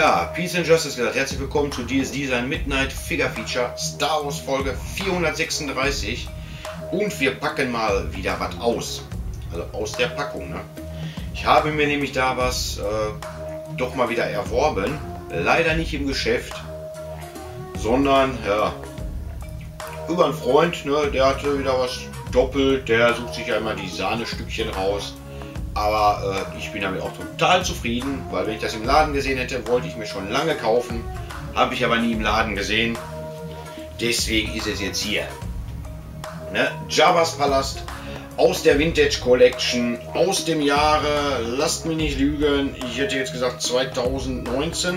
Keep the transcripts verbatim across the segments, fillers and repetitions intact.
Ja, Peace and Justice gesagt, herzlich willkommen zu D S D sein Midnight Figure Feature Star Wars Folge vierhundertsechsunddreißig und wir packen mal wieder was aus, also aus der Packung. Ne? Ich habe mir nämlich da was äh, doch mal wieder erworben, leider nicht im Geschäft, sondern ja, über einen Freund, ne, der hatte wieder was doppelt, der sucht sich ja immer die Sahnestückchen raus. Aber äh, ich bin damit auch total zufrieden, weil wenn ich das im Laden gesehen hätte, wollte ich mir schon lange kaufen. Habe ich aber nie im Laden gesehen. Deswegen ist es jetzt hier. Ne? Jabba's Palast aus der Vintage Collection aus dem Jahre, lasst mich nicht lügen, ich hätte jetzt gesagt zweitausendneunzehn.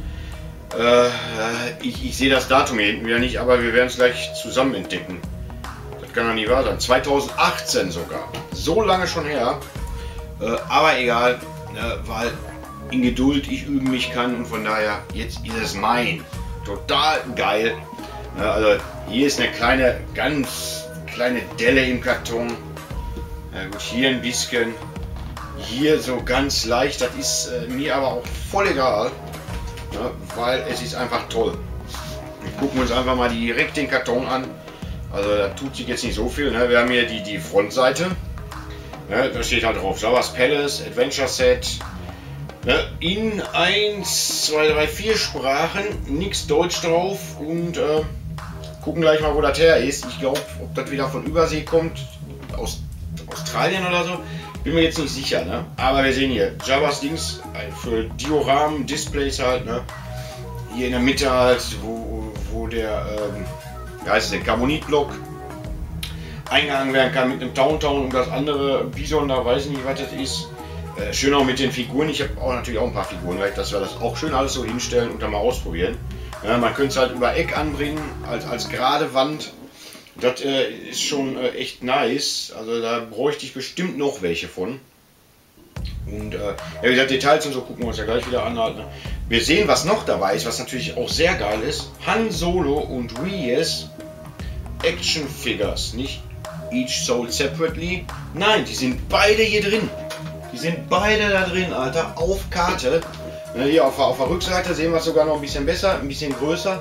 Äh, ich, ich sehe das Datum hier hinten wieder nicht, aber wir werden es gleich zusammen entdecken. Das kann doch nicht wahr sein. zweitausendachtzehn sogar. So lange schon her. Äh, aber egal, ne, weil in Geduld ich üben mich kann und von daher, jetzt ist es mein. Total geil. Ne, also hier ist eine kleine, ganz kleine Delle im Karton. Ja, gut, hier ein bisschen. Hier so ganz leicht, das ist äh, mir aber auch voll egal. Ne, weil es ist einfach toll. Wir gucken uns einfach mal direkt den Karton an. Also da tut sich jetzt nicht so viel. Ne? Wir haben hier die, die Frontseite. Ne, da steht halt drauf Jabba's Palace, Adventure Set, ne, in eins, zwei, drei, vier Sprachen, nichts Deutsch drauf und äh, gucken gleich mal, wo das her ist. Ich glaube, ob das wieder von Übersee kommt, aus Australien oder so, bin mir jetzt nicht sicher. Ne? Aber wir sehen hier Jabba's Dings für Dioramen, Displays halt, ne? Hier in der Mitte halt, wo, wo der, ähm, wie heißt es denn, Carbonitblock eingehangen werden kann mit einem Town-Town und das andere Bison, da weiß ich nicht, was das ist. Äh, schön auch mit den Figuren. Ich habe auch natürlich auch ein paar Figuren, weil dass wir das auch schön alles so hinstellen und dann mal ausprobieren. Ja, man könnte es halt über Eck anbringen, als, als gerade Wand. Das äh, ist schon äh, echt nice. Also da bräuchte ich bestimmt noch welche von. Und äh, ja, wie gesagt, Details und so gucken wir uns ja gleich wieder an. Halt, ne? Wir sehen, was noch dabei ist, was natürlich auch sehr geil ist. Han Solo und Reyes Action Figures, nicht each sold separately. Nein, die sind beide hier drin. Die sind beide da drin, Alter, auf Karte. Hier auf, auf der Rückseite sehen wir es sogar noch ein bisschen besser, ein bisschen größer.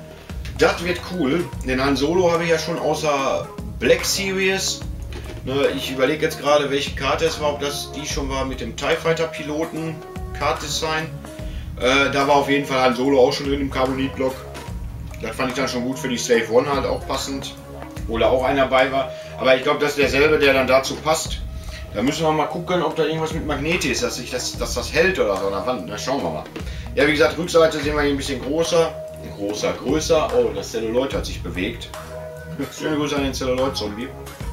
Das wird cool. Den Han Solo habe ich ja schon außer Black Series. Ich überlege jetzt gerade, welche Karte es war, ob das die schon war mit dem TIE Fighter Piloten Card Design. Äh, da war auf jeden Fall Han Solo auch schon drin im Carbonitblock. Das fand ich dann schon gut für die Slave One halt auch passend. Oder auch einer dabei war. Aber ich glaube, das ist derselbe, der dann dazu passt. Da müssen wir mal gucken, ob da irgendwas mit Magnet ist, dass sich das, dass das hält oder so an der Wand. Na, schauen wir mal. Ja, wie gesagt, Rückseite sehen wir hier ein bisschen größer. Großer, größer. Oh, das Celluloid hat sich bewegt. Schöne Grüße an den Celluloid-Zombie.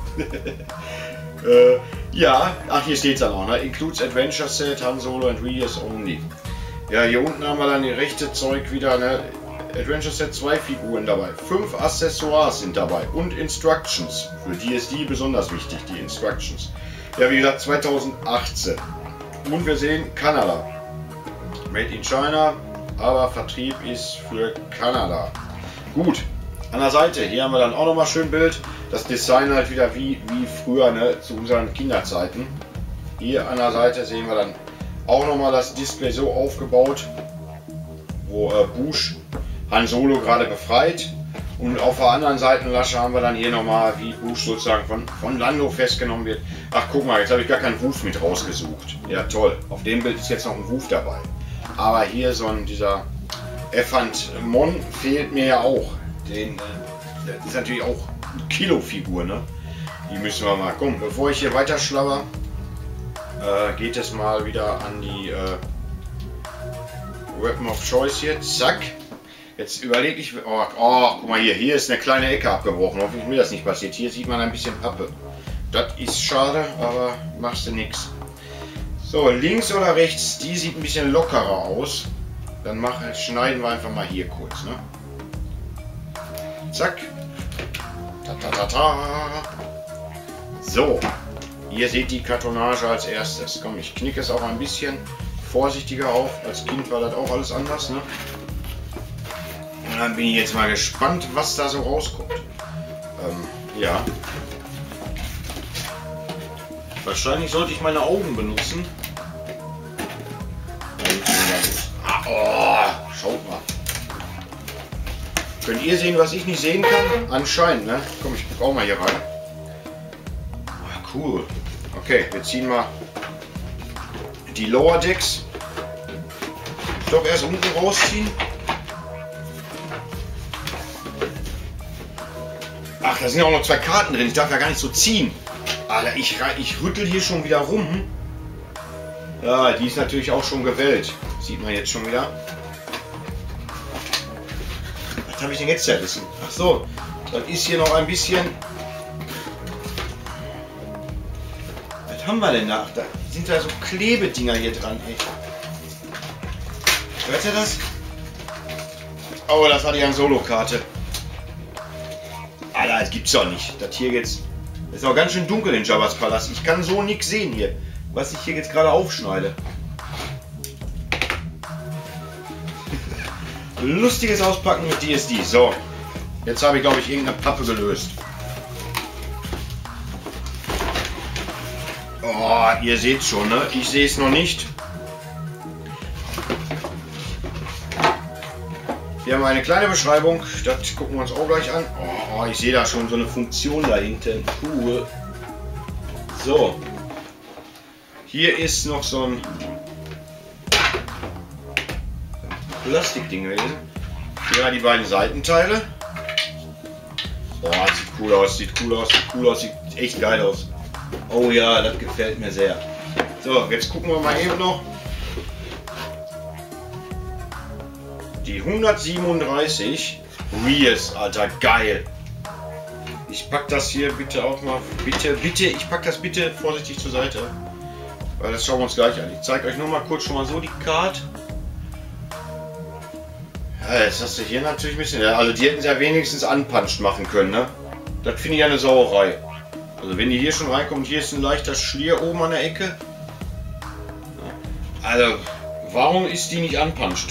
äh, ja, ach, hier steht es dann auch. Ne? Includes Adventure Set, Han Solo and Reyes only. Ja, hier unten haben wir dann die rechte Zeug wieder. Ne? Adventure Set zwei Figuren dabei, fünf Accessoires sind dabei und Instructions. Für D S D besonders wichtig, die Instructions. Ja, wie gesagt, zweitausendachtzehn. Und wir sehen Kanada. Made in China, aber Vertrieb ist für Kanada. Gut, an der Seite, hier haben wir dann auch nochmal schön Bild. Das Design halt wieder wie, wie früher, ne, zu unseren Kinderzeiten. Hier an der Seite sehen wir dann auch nochmal das Display so aufgebaut, wo äh, Bush Han Solo gerade befreit und auf der anderen Seitenlasche haben wir dann hier nochmal, wie Bush sozusagen von, von Lando festgenommen wird. Ach, guck mal, jetzt habe ich gar keinen Wuf mit rausgesucht. Ja, toll. Auf dem Bild ist jetzt noch ein Wuf dabei. Aber hier so ein, dieser Effant Mon fehlt mir ja auch. Den, äh, das ist natürlich auch eine Kilo-Figur, ne? Die müssen wir mal. Komm, bevor ich hier weiter schlabber, äh, geht es mal wieder an die äh, Weapon of Choice hier. Zack. Jetzt überlege ich, oh, oh, guck mal hier, hier ist eine kleine Ecke abgebrochen, hoffentlich mir das nicht passiert. Hier sieht man ein bisschen Pappe. Das ist schade, aber machst du nichts. So, links oder rechts, die sieht ein bisschen lockerer aus. Dann mach, schneiden wir einfach mal hier kurz, ne? Zack. Ta, ta, ta, ta. So, ihr seht die Kartonage als erstes. Komm, ich knicke es auch ein bisschen vorsichtiger auf. Als Kind war das auch alles anders, ne? Und dann bin ich jetzt mal gespannt, was da so rauskommt. Ähm, ja. Wahrscheinlich sollte ich meine Augen benutzen. Ah, oh, Könnt ihr sehen, was ich nicht sehen kann? Anscheinend, ne? Komm, ich guck auch mal hier rein. Ah, cool. Okay, wir ziehen mal die Lower Decks. Ich glaube, erst unten rausziehen. Ach, da sind ja auch noch zwei Karten drin. Ich darf ja gar nicht so ziehen. Alter, ich, ich rüttel hier schon wieder rum. Ja, die ist natürlich auch schon gewählt. Sieht man jetzt schon wieder. Was habe ich denn jetzt zerrissen? Ach so, das ist hier noch ein bisschen... Was haben wir denn da? Da sind da so Klebedinger hier dran, ey. Hört ihr das? Oh, das war die Han Solo-Karte. Alter, das gibt's doch nicht. Das hier jetzt... Es ist auch ganz schön dunkel in Jabba's Palast. Ich kann so nichts sehen hier, was ich hier jetzt gerade aufschneide. Lustiges Auspacken mit D S D. So, jetzt habe ich, glaube ich, irgendeine Pappe gelöst. Oh, ihr seht schon, ne? Ich sehe es noch nicht. Wir haben eine kleine Beschreibung, das gucken wir uns auch gleich an. Oh, ich sehe da schon so eine Funktion da hinten. Cool. So. Hier ist noch so ein Plastikding gewesen. Hier die beiden Seitenteile. Oh, das sieht cool aus, sieht cool aus, sieht cool aus, sieht echt geil aus. Oh ja, das gefällt mir sehr. So, jetzt gucken wir mal eben noch. Die hundertsiebenunddreißig Rears, Alter, geil. Ich pack das hier bitte auch mal, bitte, bitte, ich pack das bitte vorsichtig zur Seite. Weil das schauen wir uns gleich an. Ich zeige euch nur mal kurz schon mal so die Karte. Ja, jetzt hast du hier natürlich ein bisschen, also die hätten sie ja wenigstens unpunched machen können, ne? Das finde ich ja eine Sauerei. Also wenn die hier schon reinkommt, hier ist ein leichter Schlier oben an der Ecke. Also, warum ist die nicht unpunched?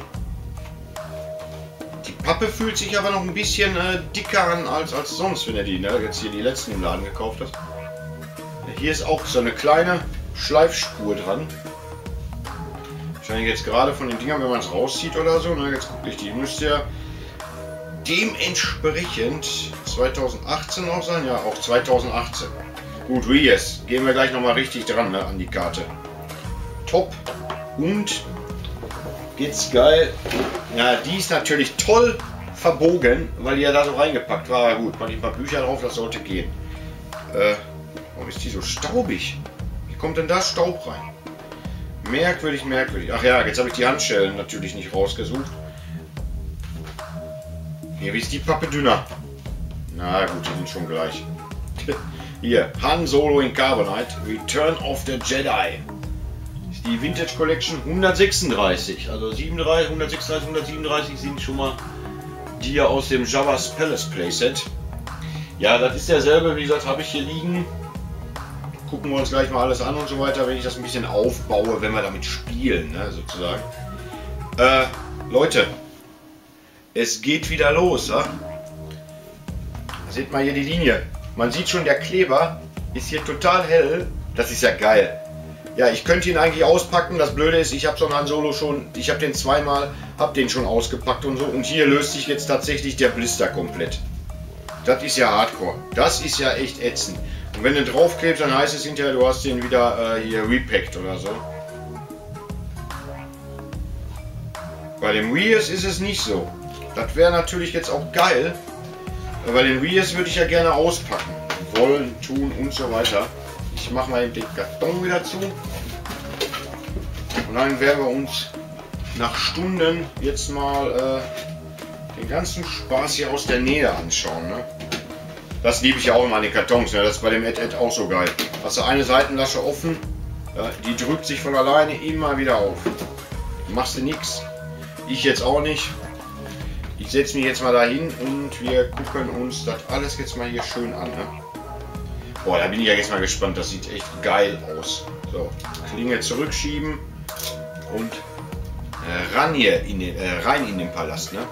Pappe fühlt sich aber noch ein bisschen äh, dicker an als, als sonst, wenn er die ne, jetzt hier die letzten im Laden gekauft hat. Hier ist auch so eine kleine Schleifspur dran. Wahrscheinlich jetzt gerade von den Dingern, wenn man es rauszieht oder so. Ne, jetzt gucke ich, die müsste ja dementsprechend zweitausendachtzehn auch sein. Ja, auch zweitausendachtzehn. Gut, Rears. Gehen wir gleich nochmal richtig dran ne, an die Karte. Top. Und geht's geil. Ja, die ist natürlich toll verbogen, weil die ja da so reingepackt war. Gut, mal ein paar Bücher drauf, das sollte gehen. Äh, warum ist die so staubig? Wie kommt denn da Staub rein? Merkwürdig, merkwürdig. Ach ja, jetzt habe ich die Handschellen natürlich nicht rausgesucht. Hier, wie ist die Pappe dünner? Na gut, die sind schon gleich. Hier, Han Solo in Carbonite, Return of the Jedi. Die Vintage Collection hundertsechsunddreißig, also siebenunddreißig, hundertsechsunddreißig, hundertsiebenunddreißig sind schon mal die ja aus dem Jabba's Palace Playset. Ja, das ist derselbe, wie gesagt, habe ich hier liegen. Gucken wir uns gleich mal alles an und so weiter, wenn ich das ein bisschen aufbaue, wenn wir damit spielen, ne, sozusagen. Äh, Leute, es geht wieder los, ja? Seht mal hier die Linie. Man sieht schon, der Kleber ist hier total hell. Das ist ja geil. Ja, ich könnte ihn eigentlich auspacken. Das Blöde ist, ich habe so einen Han Solo schon, ich habe den zweimal, habe den schon ausgepackt und so. Und hier löst sich jetzt tatsächlich der Blister komplett. Das ist ja Hardcore. Das ist ja echt ätzend. Und wenn du draufklebst, dann heißt es hinterher, du hast den wieder äh, hier repackt oder so. Bei dem Rears ist es nicht so. Das wäre natürlich jetzt auch geil. Bei den Rears würde ich ja gerne auspacken. Wollen, tun und so weiter. Ich mache mal den Karton wieder zu. Und dann werden wir uns nach Stunden jetzt mal äh, den ganzen Spaß hier aus der Nähe anschauen. Ne? Das liebe ich ja auch immer an den Kartons. Ne? Das ist bei dem Ed Ed auch so geil. Hast du eine Seitenlasche offen, ja, die drückt sich von alleine immer wieder auf. Machst du nichts. Ich jetzt auch nicht. Ich setze mich jetzt mal dahin und wir gucken uns das alles jetzt mal hier schön an. Ne? Boah, da bin ich ja jetzt mal gespannt. Das sieht echt geil aus. So, Klinge zurückschieben und äh, ran hier in den, äh, rein in den Palast. Ne?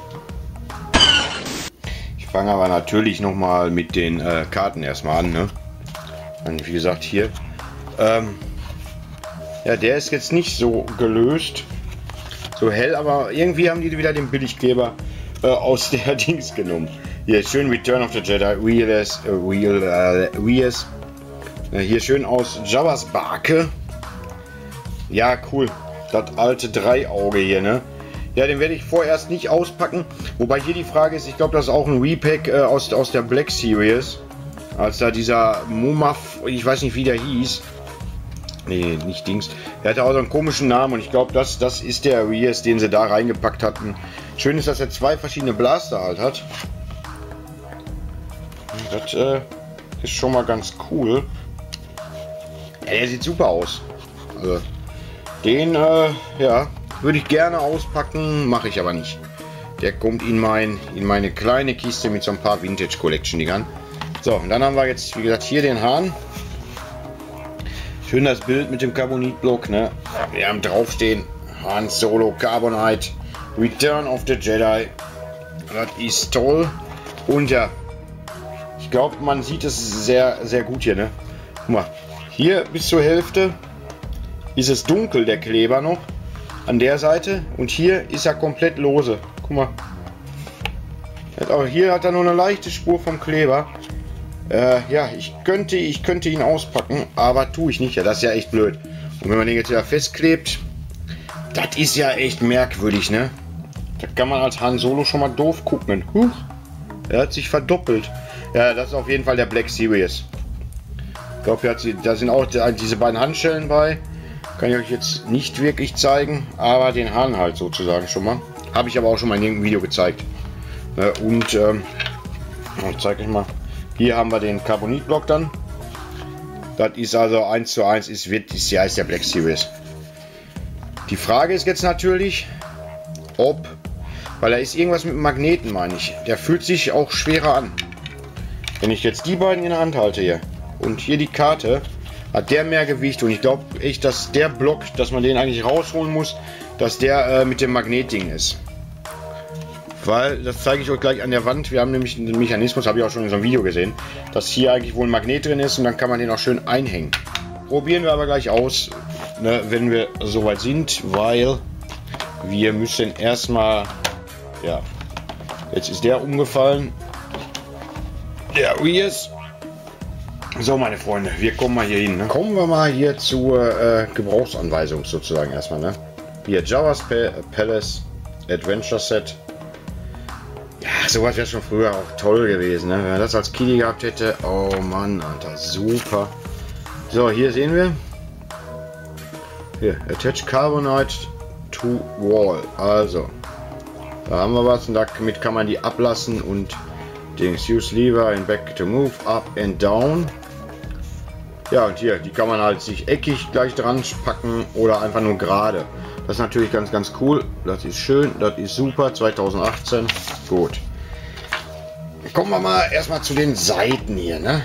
Ich fange aber natürlich noch mal mit den äh, Karten erstmal an. Ne? Und wie gesagt hier. Ähm, ja, der ist jetzt nicht so gelöst. So hell, aber irgendwie haben die wieder den Billigkleber äh, aus der Dings genommen. Hier schön Return of the Jedi, Wheelers, äh, Wheel, äh, Wheels. Äh, hier schön aus Jabba's Barke. Ja, cool. Das alte Dreiauge hier, ne? Ja, den werde ich vorerst nicht auspacken. Wobei hier die Frage ist, ich glaube, das ist auch ein Repack äh, aus, aus der Black Series. Als da dieser Mumaf, ich weiß nicht, wie der hieß. Nee, nicht Dings. Der hatte auch so einen komischen Namen und ich glaube, das, das ist der Rears, den sie da reingepackt hatten. Schön ist, dass er zwei verschiedene Blaster halt hat. Das äh, ist schon mal ganz cool. Ja, der sieht super aus. Also, den, äh, ja, würde ich gerne auspacken, mache ich aber nicht. Der kommt in, mein, in meine kleine Kiste mit so ein paar Vintage Collection Dingern. So, und dann haben wir jetzt, wie gesagt, hier den Hahn. Schön das Bild mit dem Carbonitblock, ne? Wir haben draufstehen Han Solo Carbonite Return of the Jedi. Das ist toll. Und ja, ich glaube, man sieht es sehr, sehr gut hier, ne? Guck mal, hier bis zur Hälfte ist es dunkel, der Kleber noch. An der Seite. Und hier ist er komplett lose. Guck mal. Auch hier hat er nur eine leichte Spur vom Kleber. Äh, ja, ich könnte, ich könnte ihn auspacken, aber tue ich nicht. Ja, das ist ja echt blöd. Und wenn man den jetzt wieder festklebt, das ist ja echt merkwürdig, ne? Da kann man als Han Solo schon mal doof gucken. Huch, er hat sich verdoppelt. Ja, das ist auf jeden Fall der Black Series. Ich glaube, da sind auch diese beiden Handschellen bei. Kann ich euch jetzt nicht wirklich zeigen, aber den Hahn halt sozusagen schon mal. Habe ich aber auch schon mal in irgendeinem Video gezeigt. Und ähm, ich zeige euch mal. Hier haben wir den Carbonitblock dann. Das ist also eins zu eins, ist, wird, ist, ja, ist der Black Series. Die Frage ist jetzt natürlich, ob, weil da ist irgendwas mit dem Magneten, meine ich. Der fühlt sich auch schwerer an. Wenn ich jetzt die beiden in der Hand halte hier und hier die Karte, hat der mehr Gewicht. Und ich glaube echt, dass der Block, dass man den eigentlich rausholen muss, dass der äh, mit dem Magnetding ist. Weil, das zeige ich euch gleich an der Wand, wir haben nämlich den Mechanismus, habe ich auch schon in so einem Video gesehen, dass hier eigentlich wohl ein Magnet drin ist und dann kann man den auch schön einhängen. Probieren wir aber gleich aus, ne, wenn wir soweit sind, weil wir müssen erstmal, ja, jetzt ist der umgefallen, der Rears. So, meine Freunde, wir kommen mal hier hin. Ne? Kommen wir mal hier zur äh, Gebrauchsanweisung sozusagen erstmal. Ne? Hier Jabba's Palace Adventure Set. Ja, sowas wäre schon früher auch toll gewesen, ne? Wenn man das als Kiddie gehabt hätte. Oh Mann, Alter, super. So, hier sehen wir. Hier, Attach Carbonite to Wall. Also, da haben wir was und damit kann man die ablassen und Dings. Use Lever and back to move up and down. Ja, und hier, die kann man halt sich eckig gleich dran packen oder einfach nur gerade. Das ist natürlich ganz, ganz cool. Das ist schön, das ist super. zweitausendachtzehn. Gut. Kommen wir mal erstmal zu den Seiten hier, ne?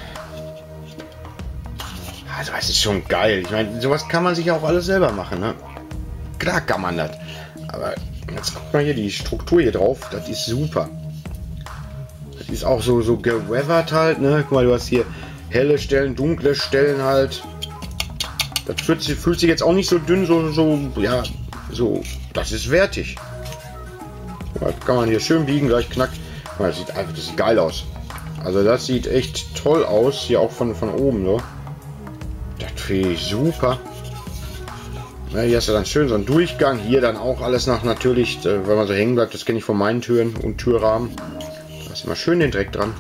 Also, das ist schon geil. Ich meine, sowas kann man sich auch alles selber machen, ne? Klar kann man das. Aber jetzt guckt mal hier die Struktur hier drauf. Das ist super. Das ist auch so, so geweathert halt, ne? Guck mal, du hast hier helle Stellen, dunkle Stellen halt. Das fühlt sich, fühlt sich jetzt auch nicht so dünn, so, so, ja, so, das ist wertig. Das kann man hier schön biegen, gleich knackt. Das sieht einfach, das sieht geil aus. Also das sieht echt toll aus, hier auch von, von oben, so. Das finde ich super. Ja, hier hast du dann schön so einen Durchgang, hier dann auch alles nach natürlich, wenn man so hängen bleibt, das kenne ich von meinen Türen und Türrahmen. Da ist immer schön den Dreck dran.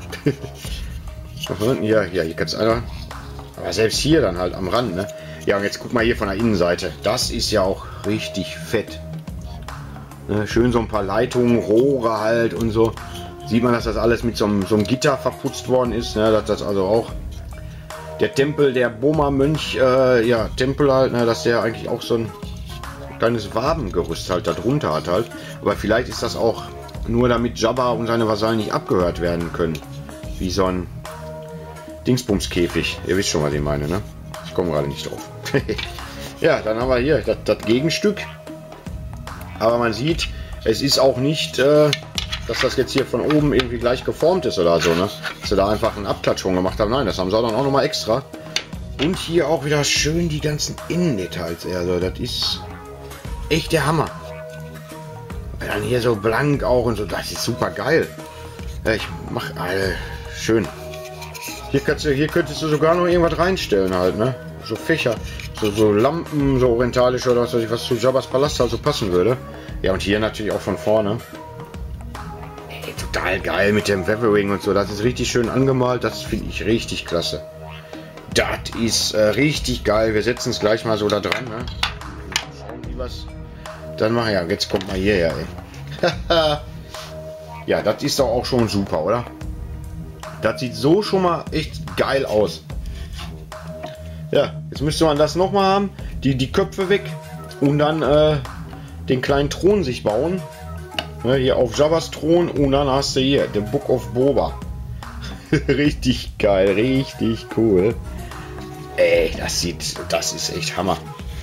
Ja, ja, hier kannst du einfach. Aber selbst hier dann halt am Rand, ne? Ja, und jetzt guck mal hier von der Innenseite. Das ist ja auch richtig fett. Ne? Schön so ein paar Leitungen, Rohre halt und so. Sieht man, dass das alles mit so einem, so einem Gitter verputzt worden ist. Ne? Dass das also auch der Tempel, der Boma-Mönch, äh, ja, Tempel halt, ne? Dass der eigentlich auch so ein kleines Wabengerüst halt darunter hat halt. Aber vielleicht ist das auch nur damit Jabba und seine Vasallen nicht abgehört werden können. Wie so ein Dingsbumskäfig. Ihr wisst schon, was ich meine, ne? Ich komme gerade nicht drauf. Ja, dann haben wir hier das, das Gegenstück. Aber man sieht, es ist auch nicht, äh, dass das jetzt hier von oben irgendwie gleich geformt ist oder so, ne? Dass sie da einfach einen Abklatsch schon gemacht haben. Nein, das haben sie dann auch nochmal extra. Und hier auch wieder schön die ganzen Innendetails. Also, das ist echt der Hammer. dann hier so blank auch und so. Das ist super geil. Ja, ich mach alle schön. Hier, kannst du, hier könntest du sogar noch irgendwas reinstellen halt, ne? So Fächer, so, so Lampen, so orientalische oder was weiß ich, was zu Jabba's Palast halt so passen würde. Ja, und hier natürlich auch von vorne. Ey, total geil mit dem Weathering und so. Das ist richtig schön angemalt. Das finde ich richtig klasse. Das ist äh, richtig geil. Wir setzen es gleich mal so da dran, ne? Schauen, wie was dann machen. Ja, jetzt kommt mal hierher, ey. Ja, das ist doch auch schon super, oder? Das sieht so schon mal echt geil aus. Ja, jetzt müsste man das noch mal haben. Die, die Köpfe weg und dann äh, den kleinen Thron sich bauen. Ne, hier auf Jabba's Thron und dann hast du hier The Book of Boba. Richtig geil, richtig cool. Ey, das sieht, das ist echt Hammer.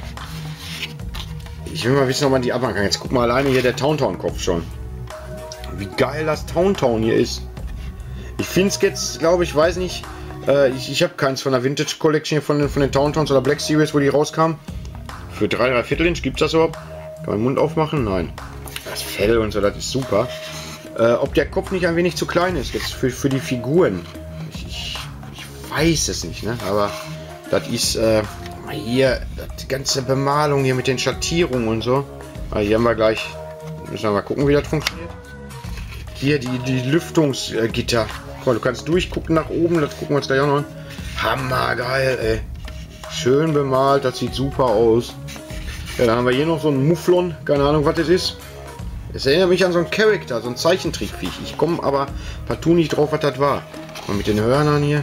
Ich will mal wissen, ob man die abmachen kann. Jetzt guck mal alleine hier der Tauntaun-Kopf schon. Wie geil das Tauntaun hier ist. Ich finde es jetzt, glaube ich, weiß nicht, äh, ich, ich habe keins von der Vintage Collection von den, von den Tauntauns oder Black Series, wo die rauskamen. Für drei, drei Viertel Inch gibt es das überhaupt? Kann man den Mund aufmachen? Nein. Das Fell und so, das ist super. Äh, ob der Kopf nicht ein wenig zu klein ist, jetzt für, für die Figuren. Ich, ich, ich weiß es nicht, ne? Aber das ist, äh, hier, die ganze Bemalung hier mit den Schattierungen und so. Also hier haben wir gleich, müssen wir mal gucken, wie das funktioniert. Hier die, die Lüftungsgitter. Guck mal, du kannst durchgucken nach oben, das gucken wir uns gleich auch noch an. Hammergeil, ey. Schön bemalt, das sieht super aus. Ja, dann haben wir hier noch so einen Mufflon, keine Ahnung, was das ist. Es erinnert mich an so einen Charakter, so ein Zeichentrickviech. Ich komme aber partout nicht drauf, was das war. Mal mit den Hörnern hier.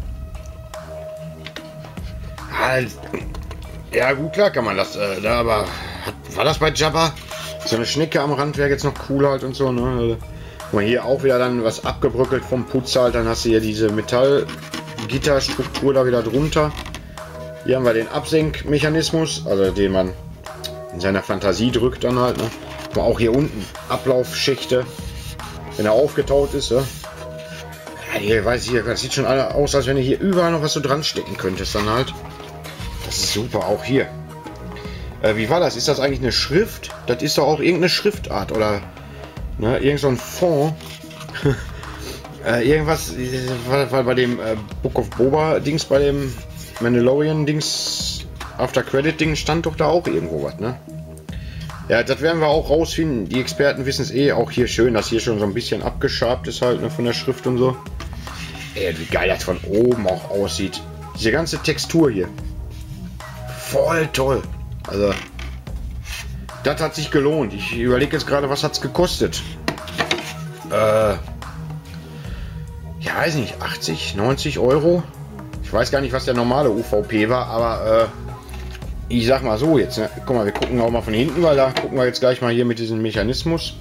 Ja, gut, klar kann man das. Äh, da, aber war das bei Jabba? So eine Schnecke am Rand wäre jetzt noch cool halt und so, ne? Guck mal, hier auch wieder dann was abgebröckelt vom Putz halt. Dann hast du hier diese Metallgitterstruktur da wieder drunter. Hier haben wir den Absenkmechanismus, also den man in seiner Fantasie drückt dann halt, ne? Guck mal, auch hier unten Ablaufschächte, wenn er aufgetaut ist, ja? Ja, hier weiß ich, das sieht schon alle aus, als wenn du hier überall noch was so dran stecken könntest dann halt. Das ist super, auch hier. Äh, wie war das? Ist das eigentlich eine Schrift? Das ist doch auch irgendeine Schriftart oder ne, irgend so ein Font. äh, irgendwas, weil, weil bei dem äh, Book of Boba Dings, bei dem Mandalorian Dings, After Credit Ding stand doch da auch irgendwo was, ne? Ja, das werden wir auch rausfinden. Die Experten wissen es eh. Auch hier schön, dass hier schon so ein bisschen abgeschabt ist halt, ne, von der Schrift und so. Ey, wie geil das von oben auch aussieht. Diese ganze Textur hier. Voll toll. Also, das hat sich gelohnt. Ich überlege jetzt gerade, was hat es gekostet? Äh, ja, weiß nicht, achtzig, neunzig Euro. Ich weiß gar nicht, was der normale U V P war, aber äh, ich sag mal so jetzt. Ne? Guck mal, wir gucken auch mal von hinten, weil da gucken wir jetzt gleich mal hier mit diesem Mechanismus.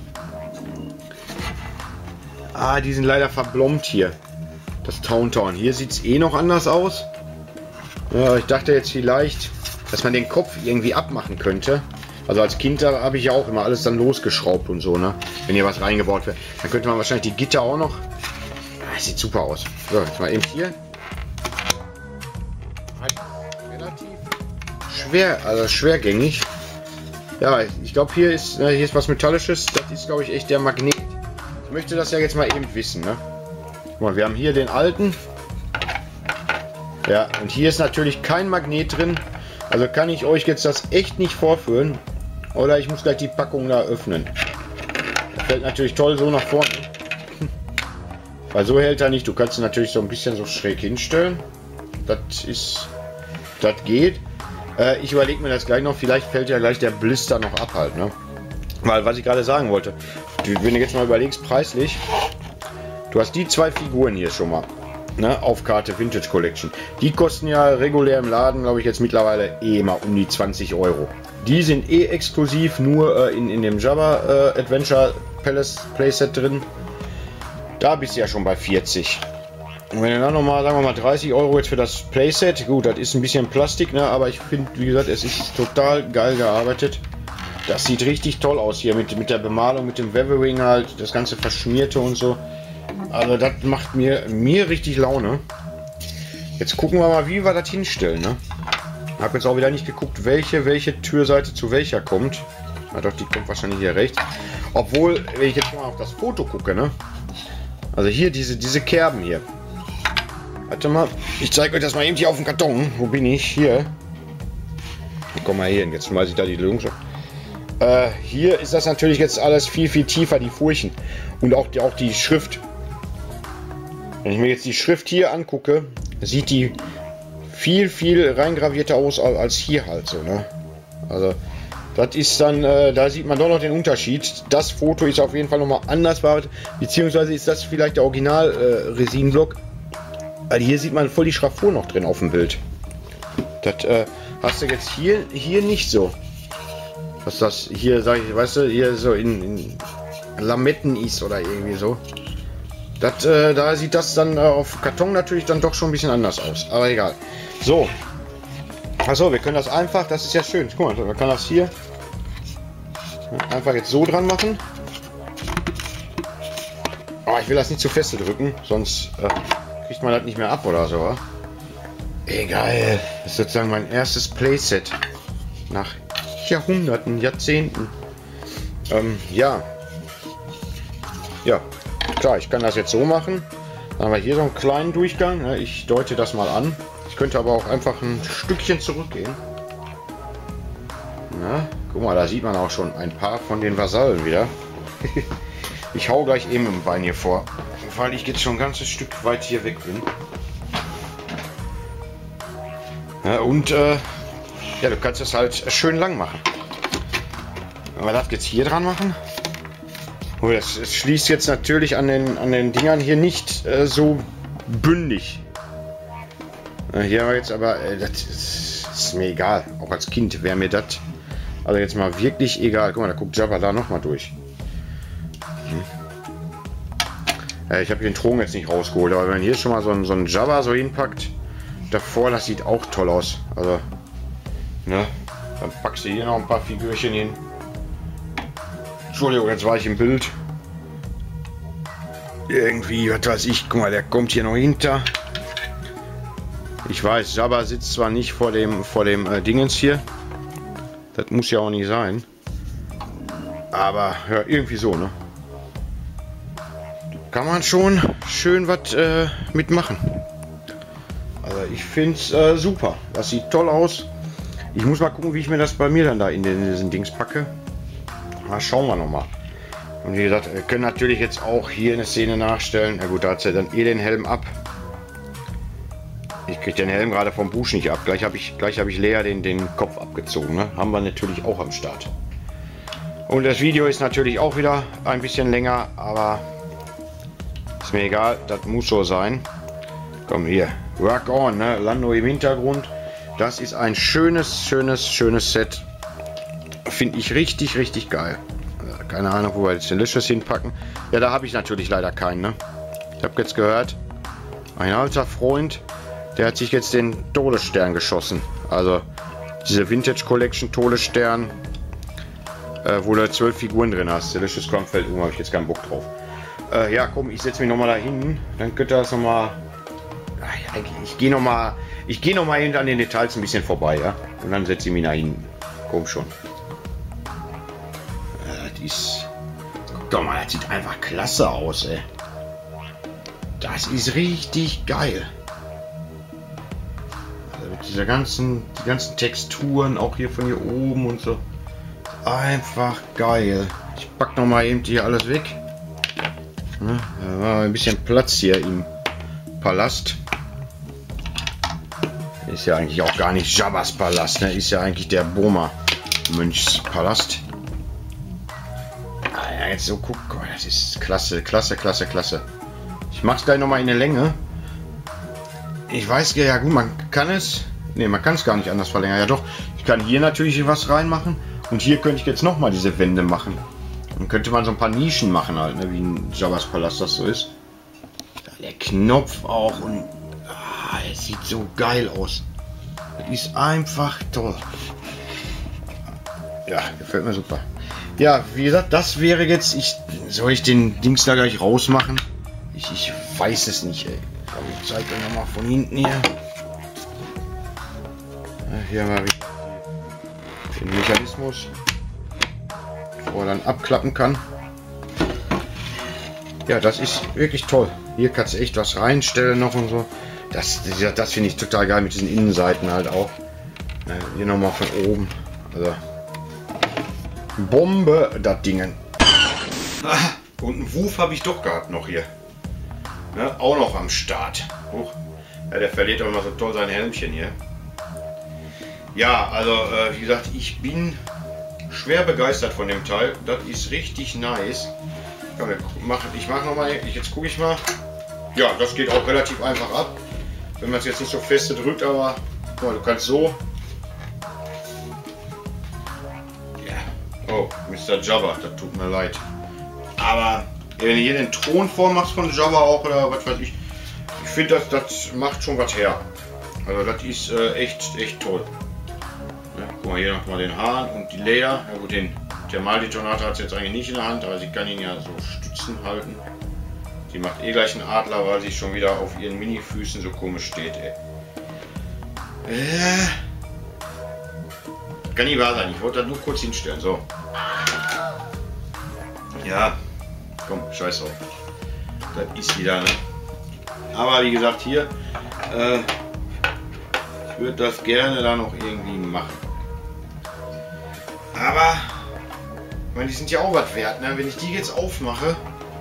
Ah, die sind leider verblombt hier. Das Tauntaun. Hier sieht es eh noch anders aus. Ja, ich dachte jetzt vielleicht, dass man den Kopf irgendwie abmachen könnte. Also als Kind da habe ich ja auch immer alles dann losgeschraubt und so, ne? Wenn hier was reingebaut wird. Dann könnte man wahrscheinlich die Gitter auch noch. Ah, sieht super aus. So, jetzt mal eben hier. Relativ schwer, also schwergängig. Ja, ich glaube hier ist hier ist was Metallisches. Das ist, glaube ich, echt der Magnet. Ich möchte das ja jetzt mal eben wissen, ne? Guck mal, wir haben hier den alten. Ja, und hier ist natürlich kein Magnet drin. Also kann ich euch jetzt das echt nicht vorführen. Oder ich muss gleich die Packung da öffnen. Das fällt natürlich toll so nach vorne. Weil so hält er nicht. Du kannst ihn natürlich so ein bisschen so schräg hinstellen. Das ist... Das geht. Äh, ich überlege mir das gleich noch. Vielleicht fällt ja gleich der Blister noch ab halt, ne? Weil, was ich gerade sagen wollte. Wenn du jetzt mal überlegst, preislich. Du hast die zwei Figuren hier schon mal. Ne, auf Karte Vintage Collection. Die kosten ja regulär im Laden, glaube ich, jetzt mittlerweile eh mal um die zwanzig Euro. Die sind eh exklusiv nur äh, in, in dem Jabba äh, Adventure Palace Playset drin. Da bist du ja schon bei vierzig. Und wenn du dann nochmal, sagen wir mal, dreißig Euro jetzt für das Playset, gut, das ist ein bisschen Plastik, ne, aber ich finde, wie gesagt, es ist total geil gearbeitet. Das sieht richtig toll aus hier mit, mit der Bemalung, mit dem Weathering halt, das ganze Verschmierte und so. Also das macht mir, mir richtig Laune. Jetzt gucken wir mal, wie wir das hinstellen. Ne? Ich habe jetzt auch wieder nicht geguckt, welche, welche Türseite zu welcher kommt. Ja, doch, die kommt wahrscheinlich hier rechts. Obwohl, wenn ich jetzt mal auf das Foto gucke, ne? Also hier diese, diese Kerben hier. Warte mal, ich zeige euch das mal eben hier auf dem Karton. Wo bin ich? Hier. Komm mal hier hin, jetzt schmeiße ich da die Lösung. Äh, hier ist das natürlich jetzt alles viel, viel tiefer, die Furchen. Und auch die, auch die Schrift. Wenn ich mir jetzt die Schrift hier angucke, sieht die viel, viel reingravierter aus als hier halt so, ne? Also, das ist dann, äh, da sieht man doch noch den Unterschied. Das Foto ist auf jeden Fall nochmal anders bearbeitet, beziehungsweise ist das vielleicht der Original-Resin-Block. Äh, Weil hier sieht man voll die Schraffur noch drin auf dem Bild. Das äh, hast du jetzt hier, hier nicht so. Was das hier, sag ich, weißt du, hier so in, in Lametten ist oder irgendwie so. Das, äh, da sieht das dann äh, auf Karton natürlich dann doch schon ein bisschen anders aus. Aber egal. So. Achso, wir können das einfach, das ist ja schön. Guck mal, man kann das hier einfach jetzt so dran machen. Aber ich will das nicht zu feste drücken, sonst äh, kriegt man das nicht mehr ab oder so. Egal. Das ist sozusagen mein erstes Playset. Nach Jahrhunderten, Jahrzehnten. Ähm, ja. Ja. Klar, ich kann das jetzt so machen. Dann haben wir hier so einen kleinen Durchgang. Ich deute das mal an. Ich könnte aber auch einfach ein Stückchen zurückgehen. Na, guck mal, da sieht man auch schon ein paar von den Vasallen wieder. Ich hau gleich eben im Bein hier vor, weil ich jetzt schon ein ganzes Stück weit hier weg bin. Ja, und äh, ja, du kannst es halt schön lang machen. Wenn wir das jetzt hier dran machen. Oh, das, das schließt jetzt natürlich an den, an den Dingern hier nicht äh, so bündig. Äh, hier haben wir jetzt aber, äh, das ist, ist mir egal. Auch als Kind wäre mir das also jetzt mal wirklich egal. Guck mal, da guckt Jabba da noch mal durch. Hm. Äh, ich habe den Thron jetzt nicht rausgeholt, aber wenn man hier schon mal so ein, so ein Jabba so hinpackt, davor, das sieht auch toll aus. Also, ne? Dann packst du hier noch ein paar Figürchen hin. Entschuldigung, jetzt war ich im Bild. Irgendwie, was weiß ich, guck mal, der kommt hier noch hinter. Ich weiß, Jabba sitzt zwar nicht vor dem, vor dem äh, Dingens hier. Das muss ja auch nicht sein. Aber ja, irgendwie so, ne? Kann man schon schön was äh, mitmachen. Also ich finde es äh, super. Das sieht toll aus. Ich muss mal gucken, wie ich mir das bei mir dann da in, den, in diesen Dings packe. Na, schauen wir noch mal. Und wie gesagt, wir können natürlich jetzt auch hier eine Szene nachstellen. Na gut, da hat sie dann eh den Helm ab. Ich kriege den Helm gerade vom Busch nicht ab. Gleich habe ich, gleich habe ich Lea den, den Kopf abgezogen. Ne? Haben wir natürlich auch am Start. Und das Video ist natürlich auch wieder ein bisschen länger, aber ist mir egal. Das muss so sein. Komm hier, rock on, ne? Lando im Hintergrund. Das ist ein schönes, schönes, schönes Set. Finde ich richtig, richtig geil. Keine Ahnung, wo wir jetzt den Delicious hinpacken. Ja, da habe ich natürlich leider keinen. Ne? Ich habe jetzt gehört, ein alter Freund, der hat sich jetzt den Todesstern geschossen. Also diese Vintage Collection Todesstern, äh, wo du zwölf Figuren drin hast. Delicious Crumfeld, habe ich jetzt keinen Bock drauf. Äh, ja, komm, ich setze mich noch mal da hin. Dann könnt ihr das noch mal. Ich gehe noch mal, ich gehe noch mal hinter an den Details ein bisschen vorbei, ja. Und dann setze ich mich nach hinten. Komm schon. Ist, guck doch mal, das sieht einfach klasse aus, ey. Das ist richtig geil. Also mit dieser ganzen, die ganzen Texturen, auch hier von hier oben und so. Einfach geil. Ich pack noch mal eben hier alles weg. Ne, da war ein bisschen Platz hier im Palast. Ist ja eigentlich auch gar nicht Jabbas Palast, ne? Ist ja eigentlich der Boma Mönchspalast. Jetzt so guck, oh, das ist klasse, klasse, klasse, klasse. Ich mach's gleich noch mal in der Länge. Ich weiß ja gut, man kann es, ne, man kann es gar nicht anders verlängern. Ja doch, ich kann hier natürlich was reinmachen und hier könnte ich jetzt noch mal diese Wände machen. Dann könnte man so ein paar Nischen machen halt, ne, wie ein Jabbas Palast das so ist. Der Knopf auch und ah, es sieht so geil aus. Das ist einfach toll. Ja, gefällt mir super. Ja, wie gesagt, das wäre jetzt, ich soll ich den Dings da gleich rausmachen? Ich, ich weiß es nicht, ey. Aber ich zeige euch noch mal von hinten hier. Ja, hier mal den Mechanismus, wo er dann abklappen kann. Ja, das ist wirklich toll. Hier kannst du echt was reinstellen noch und so. Das, das, das finde ich total geil mit diesen Innenseiten halt auch. Ja, hier nochmal von oben. Also Bombe, das Ding. Ah, und einen Wuf habe ich doch gehabt noch hier. Ne, auch noch am Start. Huch. Ja, der verliert auch immer so toll sein Helmchen hier. Ja, also äh, wie gesagt, ich bin schwer begeistert von dem Teil. Das ist richtig nice. Komm, wir machen, ich mache noch mal, jetzt gucke ich mal. Ja, das geht auch relativ einfach ab. Wenn man es jetzt nicht so feste drückt, aber guck mal, du kannst so. Ja. Oh, Mister Jabba, das tut mir leid. Aber wenn du hier den Thron vormachst von Jabba auch oder was weiß ich, ich finde, das, das macht schon was her. Also das ist äh, echt, echt toll. Ja, guck mal, hier nochmal den Hahn und die Leia. Ja gut, den Thermaldetonator hat es jetzt eigentlich nicht in der Hand, aber sie kann ihn ja so stützen halten. Sie macht eh gleich einen Adler, weil sie schon wieder auf ihren Mini-Füßen so komisch steht. Ey. Äh, kann nicht wahr sein, ich wollte das nur kurz hinstellen. So. Ja, komm, scheiß drauf. Das ist wieder, ne? Aber wie gesagt, hier, äh, ich würde das gerne da noch irgendwie machen. Aber, ich meine, die sind ja auch was wert, ne? Wenn ich die jetzt aufmache.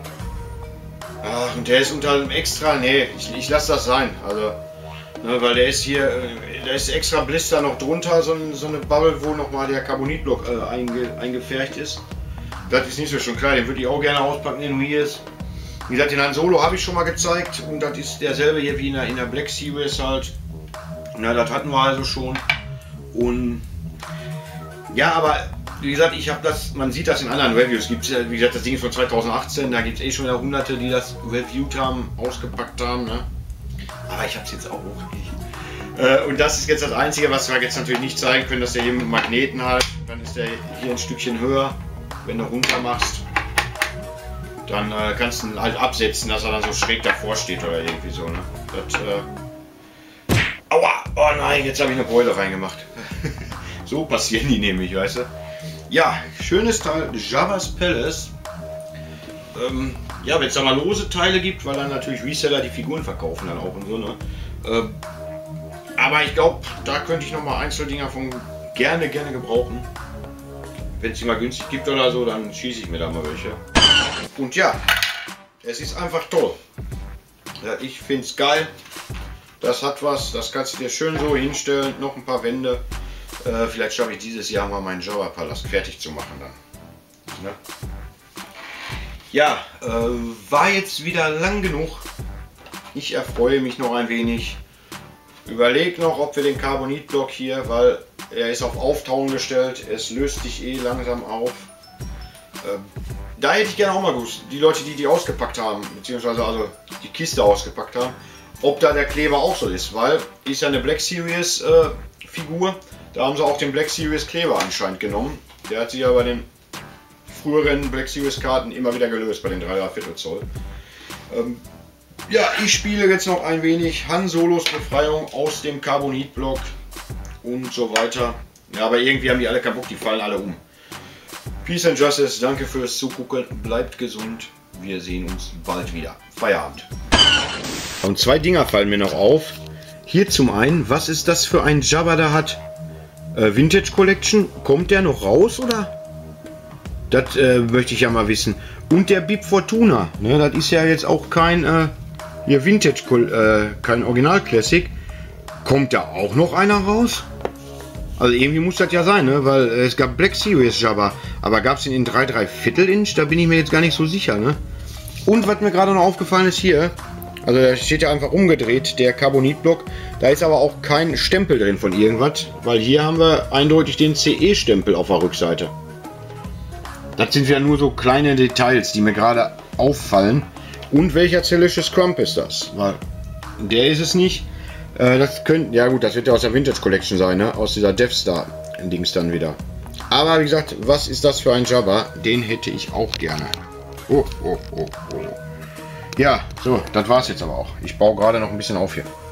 Ach, und der ist unter einem extra. Nee, ich, ich lasse das sein. Also, ne, weil der ist hier, äh, da ist extra Blister noch drunter, so, so eine Bubble, wo nochmal der Carbonitblock äh, einge, eingefärbt ist. Das ist nicht so schon klar, den würde ich auch gerne auspacken in Wheels. Wie gesagt, den Han Solo habe ich schon mal gezeigt und das ist derselbe hier wie in der, in der Black Series halt. Na, das hatten wir also schon. Und ja, aber wie gesagt, ich habe das, man sieht das in anderen Reviews. Gibt ja, wie gesagt, das Ding ist von zweitausendachtzehn, da gibt es eh schon wieder hunderte, die das reviewed haben, ausgepackt haben. Ne? Aber ich habe es jetzt auch nicht. Äh, und das ist jetzt das Einzige, was wir jetzt natürlich nicht zeigen können, dass der hier mit Magneten halt, dann ist der hier ein Stückchen höher. Wenn du runter machst, dann äh, kannst du ihn halt absetzen, dass er dann so schräg davor steht oder irgendwie so. Ne? Das, äh Aua! Oh nein, jetzt habe ich eine Beule reingemacht. So passieren die nämlich, weißt du. Ja, schönes Teil, Jabba's Palace. Ähm, ja, wenn es da mal lose Teile gibt, weil dann natürlich Reseller die Figuren verkaufen dann auch und so. Ne? Ähm, aber ich glaube, da könnte ich noch mal Einzeldinger von gerne, gerne gebrauchen. Wenn es die mal günstig gibt oder so, dann schieße ich mir da mal welche. Und ja, es ist einfach toll. Ja, ich finde es geil. Das hat was, das kannst du dir schön so hinstellen. Noch ein paar Wände. Äh, vielleicht schaffe ich dieses Jahr mal meinen Jabba-Palast fertig zu machen dann. Ne? Ja, äh, war jetzt wieder lang genug. Ich erfreue mich noch ein wenig. Überleg noch, ob wir den Carbonitblock hier, weil er ist auf Auftauen gestellt, es löst sich eh langsam auf. Ähm, da hätte ich gerne auch mal gewusst, die Leute, die die ausgepackt haben, beziehungsweise also die Kiste ausgepackt haben, ob da der Kleber auch so ist, weil ist ja eine Black Series äh, Figur, da haben sie auch den Black Series Kleber anscheinend genommen. Der hat sich ja bei den früheren Black Series Karten immer wieder gelöst, bei den drei Komma fünf Zoll. Ähm, ja, ich spiele jetzt noch ein wenig Han Solos Befreiung aus dem Carbonitblock und so weiter. Ja, aber irgendwie haben die alle keinen Bock, die fallen alle um. Peace and Justice, danke fürs Zugucken, bleibt gesund, wir sehen uns bald wieder. Feierabend. Und zwei Dinger fallen mir noch auf. Hier zum einen, was ist das für ein Jabba da hat? Äh, Vintage Collection, kommt der noch raus oder? Das äh, möchte ich ja mal wissen. Und der Bib Fortuna, ne, das ist ja jetzt auch kein äh, hier Vintage, äh, kein Original Classic. Kommt da auch noch einer raus? Also irgendwie muss das ja sein, ne? Weil äh, es gab Black Series Jabba, aber gab es den in drei Komma drei Viertel Inch? Da bin ich mir jetzt gar nicht so sicher, ne? Und was mir gerade noch aufgefallen ist hier, also da steht ja einfach umgedreht, der Carbonitblock, da ist aber auch kein Stempel drin von irgendwas, weil hier haben wir eindeutig den C E-Stempel auf der Rückseite. Das sind ja nur so kleine Details, die mir gerade auffallen. Und welcher Delicious Crump ist das? Weil der ist es nicht. Äh, das könnte, ja gut, das wird ja aus der Vintage Collection sein, ne? Aus dieser Death Star Dings dann wieder. Aber wie gesagt, was ist das für ein Jabba? Den hätte ich auch gerne. Oh, oh, oh, oh. Ja, so, das war's jetzt aber auch. Ich baue gerade noch ein bisschen auf hier.